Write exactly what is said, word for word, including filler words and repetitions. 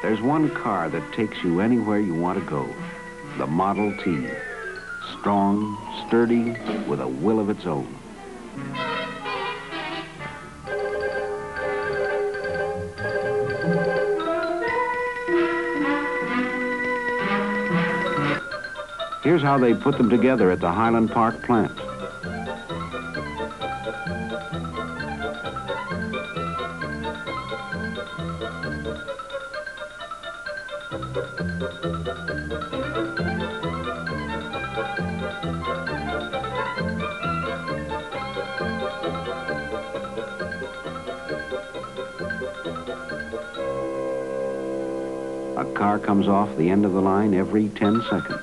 There's one car that takes you anywhere you want to go. The Model T. Strong, sturdy, with a will of its own. Here's how they put them together at the Highland Park plant. A car comes off the end of the line every ten seconds.